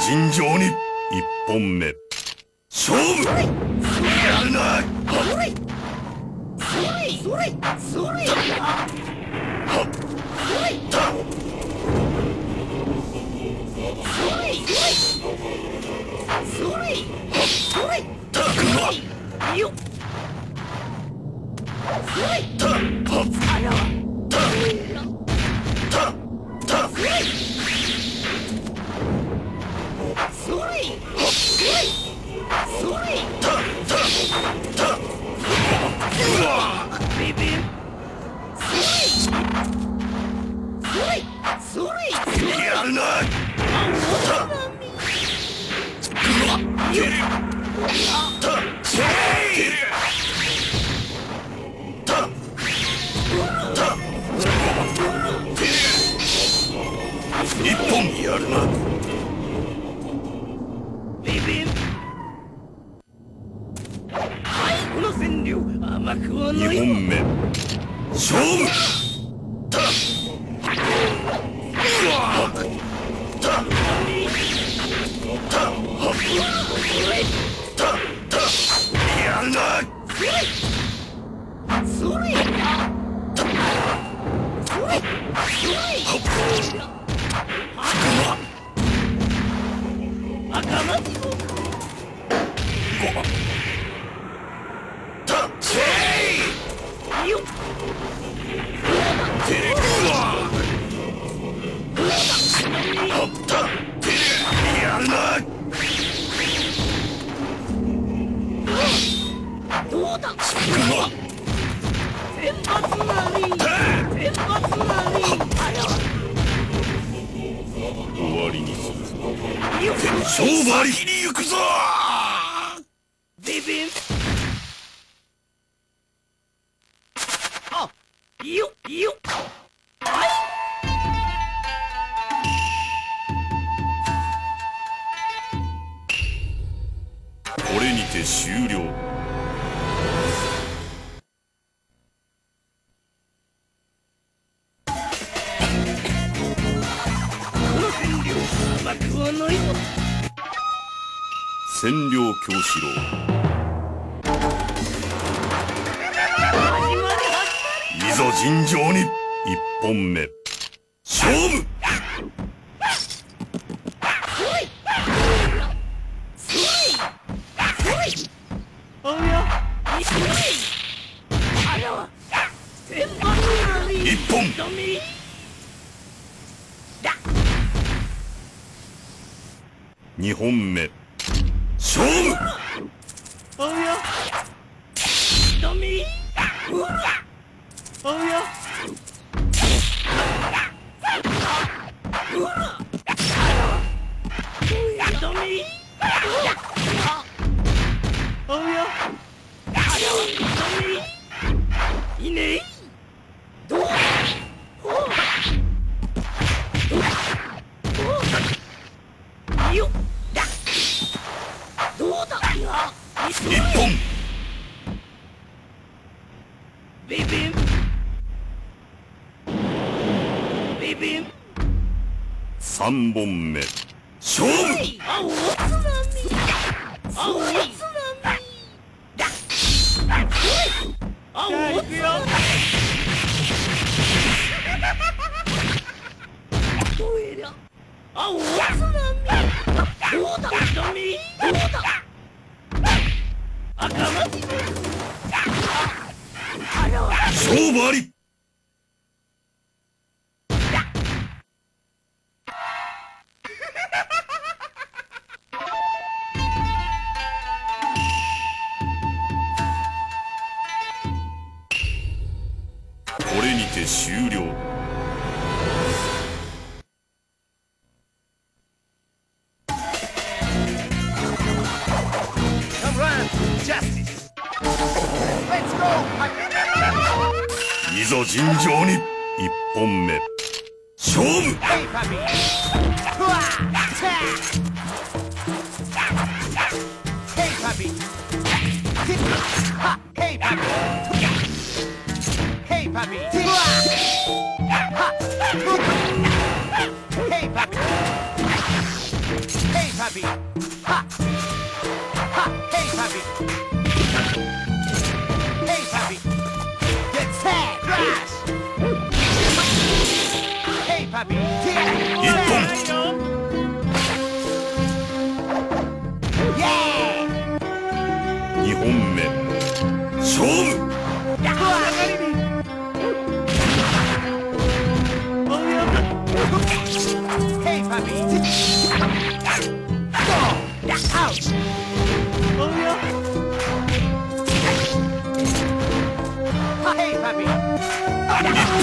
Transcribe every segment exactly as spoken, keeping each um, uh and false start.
尋常に一本目勝負やるなそれそれそれはっそれたそれそれそれたくわよそれたはっあらたたたそれそれそれそれたたたうわビビンそれそれそれやるなたうわよたせいたた一本やるなビビンはいこの占領甘くはない二本目勝負たうわたたはたたやるなそれたそれそれはっ赤松たせいよてうわはったてやるなどうだうわ選抜なり選抜なりあら終わりにする勝負ありに行くぞビビンあよよはいこれにて終了占領京四郎いざ尋常に一本目勝負一本二本目勝負おやドミうわおやうわドミおやドミいねえどうよっどうだ一本ビビンビビン三本目勝負あおつまみあおつまみあおつまみどうやあおつまみどうだダメどうだ赤松勝負ありこれにて終了いざ尋常に一本目勝負 Hey, puppy! Ha! Ha! Hey, puppy! Hey, puppy! Get sad! Crash! Hey, puppy! Yeah! にほんめ勝負 Hey, puppy! Go! Out! Hey, puppy! 日本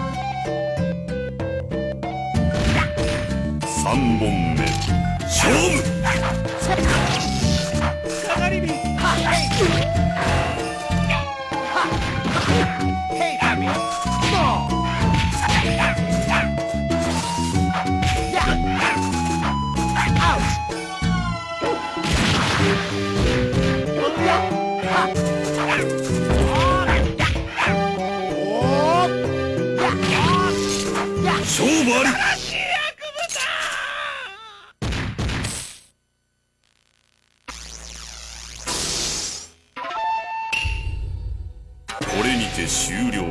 さんぼんめ勝負 Hey, puppy! Go! Out! Yeah! 勝負ありこれにて終了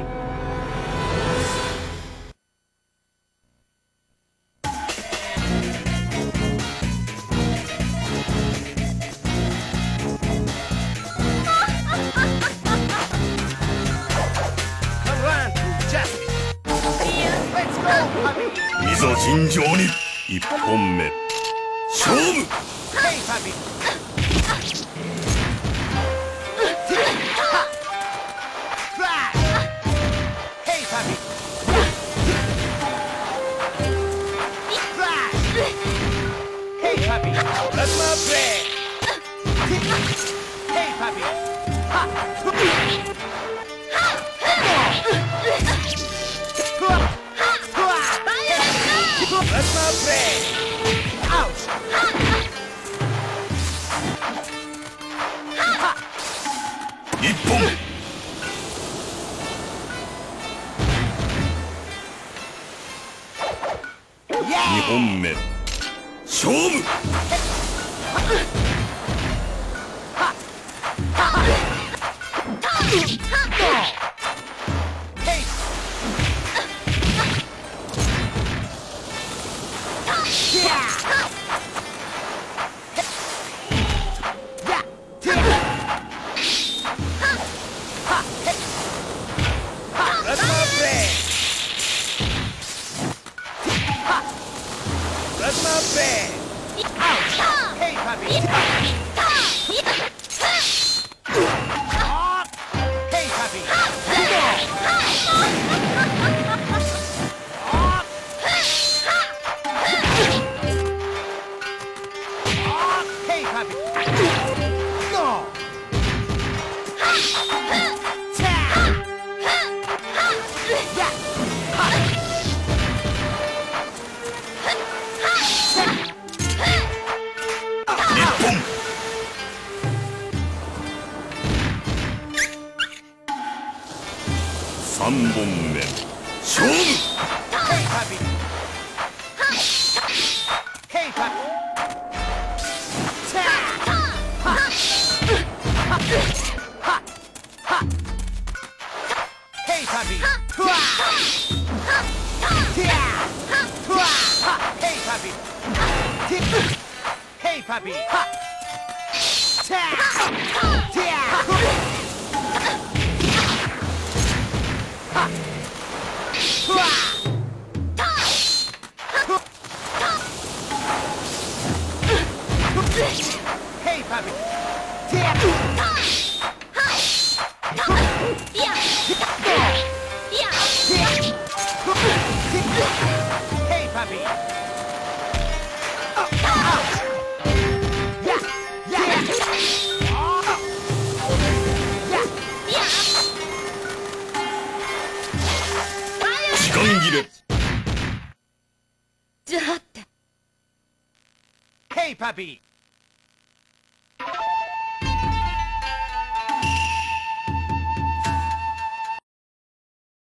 いざ尋常にいっぽんめ勝負 Hey, puppy! Crash! Hey, puppy! Crash! Hey, puppy! That's my bread! Hey, puppy! Ha! That's my bread! Ouch! Ha! 一本 に Yeah! ほんめ勝負 Hey! Yeah! Yeah! Ha! Hey! Ha! That's my bread! Ha! That's my bread! Ouch! Hey, puppy! Hey, puppy! Hey, puppy! Go! Ta! Yeah! Ha! Ta! 日本さんぼんめ勝負 Hey, puppy! Hey, puppy! Ta! Ha! Ha! Ha! Ha! Hey, puppy! Hua! Tia! Hua! Ha! Hey, puppy! Ti- Hey, puppy! Ha! Ta! Tia! Ha! Hua! Hey, puppy! Tia! Hey, puppy! Oh, ouch! Yeah! Yeah! Oh. Yeah! 時間切れ Hey, puppy!